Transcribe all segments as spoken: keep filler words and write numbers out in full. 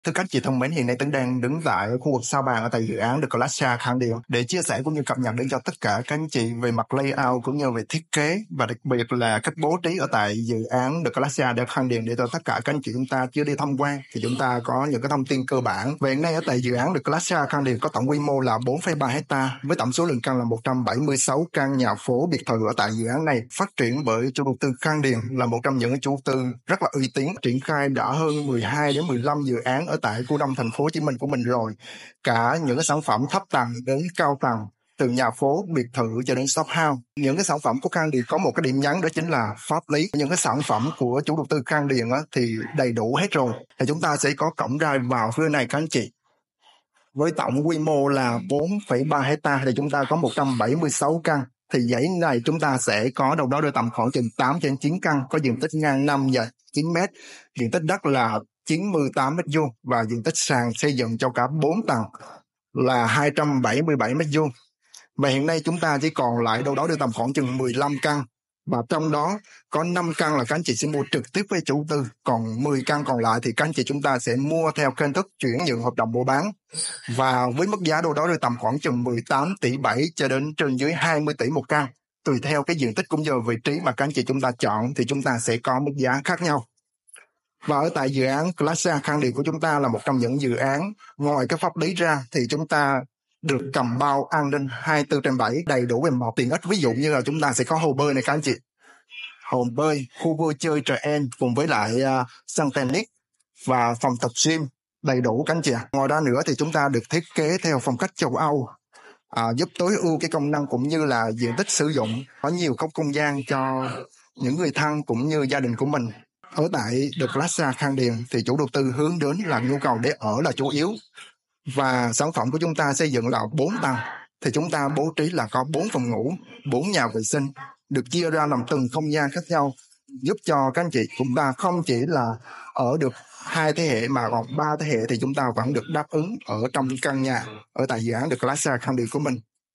Thưa các chị thân mến, hiện nay Tấn đang đứng tại khu vực Sao Bàn ở tại dự án The Glacia Khang Điền để chia sẻ cũng như cập nhật đến cho tất cả các anh chị về mặt layout cũng như về thiết kế và đặc biệt là cách bố trí ở tại dự án The Glacia Khang Điền để cho tất cả các anh chị chúng ta chưa đi tham quan thì chúng ta có những cái thông tin cơ bản. Về hiện nay ở tại dự án The Glacia Khang Điền có tổng quy mô là bốn phẩy ba hecta với tổng số lượng căn là một trăm bảy mươi sáu căn nhà phố biệt thự ở tại dự án này, phát triển bởi chủ đầu tư Khang Điền là một trong những chủ đầu tư rất là uy tín, triển khai đã hơn mười hai đến mười lăm dự án ở tại khu đông thành phố Hồ Chí Minh của mình rồi, cả những cái sản phẩm thấp tầng đến cao tầng, từ nhà phố, biệt thự cho đến shop house. Những cái sản phẩm của Khang Điền có một cái điểm nhấn đó chính là pháp lý. Những cái sản phẩm của chủ đầu tư Khang Điền á, thì đầy đủ hết rồi. Thì chúng ta sẽ có cổng ra vào phía này các anh chị. Với tổng quy mô là bốn phẩy ba hecta thì chúng ta có một trăm bảy mươi sáu căn. Thì dãy này chúng ta sẽ có đâu đó đưa tầm khoảng chừng tám trên chín căn, có diện tích ngang năm và chín mét, diện tích đất là chín mươi tám mét vuông và diện tích sàn xây dựng cho cả bốn tầng là hai trăm bảy mươi bảy mét vuông. Và hiện nay chúng ta chỉ còn lại đâu đó đưa tầm khoảng chừng mười lăm căn, và trong đó có năm căn là các anh chị sẽ mua trực tiếp với chủ đầu tư, còn mười căn còn lại thì các anh chị chúng ta sẽ mua theo kênh thức chuyển nhượng hợp đồng mua bán, và với mức giá đâu đó đưa tầm khoảng chừng mười tám tỷ bảy cho đến trên dưới hai mươi tỷ một căn, tùy theo cái diện tích cũng như vị trí mà các anh chị chúng ta chọn thì chúng ta sẽ có mức giá khác nhau. Và ở tại dự án Glacia Khang Điền của chúng ta là một trong những dự án ngoài cái pháp lý ra thì chúng ta được cầm bao an ninh hai mươi bốn trên bảy đầy đủ về mọi tiện ích. Ví dụ như là chúng ta sẽ có hồ bơi này các anh chị, hồ bơi, khu vui chơi trẻ em cùng với lại uh, sân tennis và phòng tập gym đầy đủ các anh chị. Ngoài ra nữa thì chúng ta được thiết kế theo phong cách châu Âu, à, giúp tối ưu cái công năng cũng như là diện tích sử dụng, có nhiều không không gian cho những người thân cũng như gia đình của mình. Ở tại The Glacia Khang Điền thì chủ đầu tư hướng đến là nhu cầu để ở là chủ yếu, và sản phẩm của chúng ta xây dựng là bốn tầng thì chúng ta bố trí là có bốn phòng ngủ, bốn nhà vệ sinh được chia ra làm từng không gian khác nhau, giúp cho các anh chị chúng ta không chỉ là ở được hai thế hệ mà còn ba thế hệ thì chúng ta vẫn được đáp ứng ở trong căn nhà ở tại dự án The Glacia Khang Điền của mình.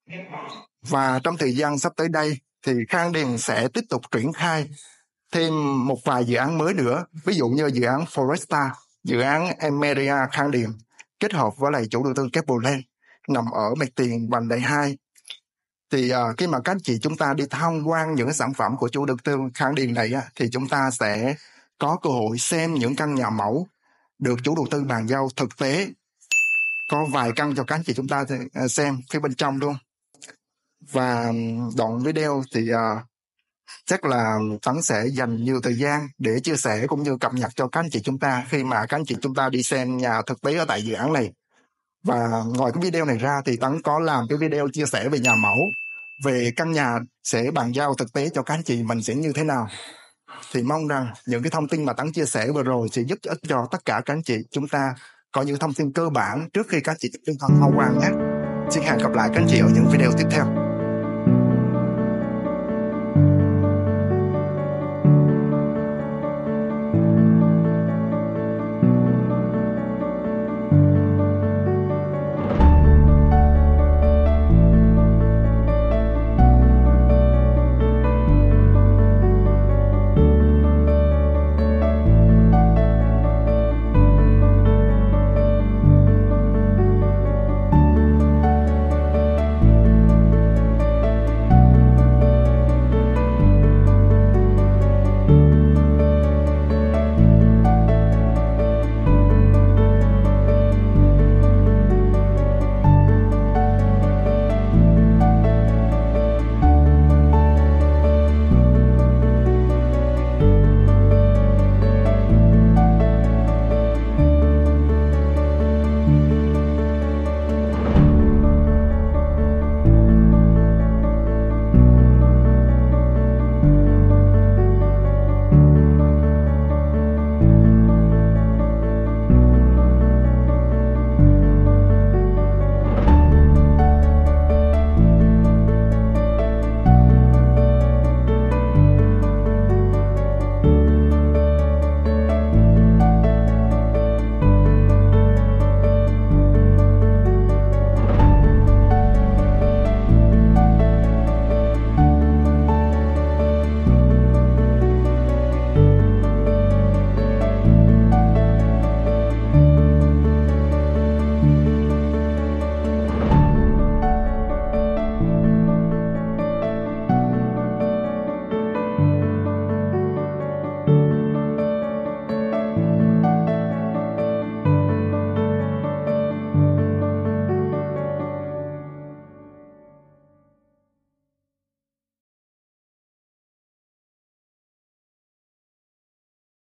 Và trong thời gian sắp tới đây thì Khang Điền sẽ tiếp tục triển khai thêm một vài dự án mới nữa, ví dụ như dự án Foresta, dự án Emeria Khang Điền kết hợp với lại chủ đầu tư Capleland nằm ở mặt tiền vành đai hai. Thì uh, khi mà các anh chị chúng ta đi tham quan những cái sản phẩm của chủ đầu tư Khang Điền này á, thì chúng ta sẽ có cơ hội xem những căn nhà mẫu được chủ đầu tư bàn giao thực tế. Có vài căn cho các anh chị chúng ta xem phía bên trong luôn. Và đoạn video thì uh, chắc là Tấn sẽ dành nhiều thời gian để chia sẻ cũng như cập nhật cho các anh chị chúng ta khi mà các anh chị chúng ta đi xem nhà thực tế ở tại dự án này. Và ngoài cái video này ra thì Tấn có làm cái video chia sẻ về nhà mẫu, về căn nhà sẽ bàn giao thực tế cho các anh chị mình sẽ như thế nào. Thì mong rằng những cái thông tin mà Tấn chia sẻ vừa rồi sẽ giúp ích cho tất cả các anh chị chúng ta có những thông tin cơ bản trước khi các anh chị chúng ta tham quan nhé. Xin hẹn gặp lại các anh chị ở những video tiếp theo.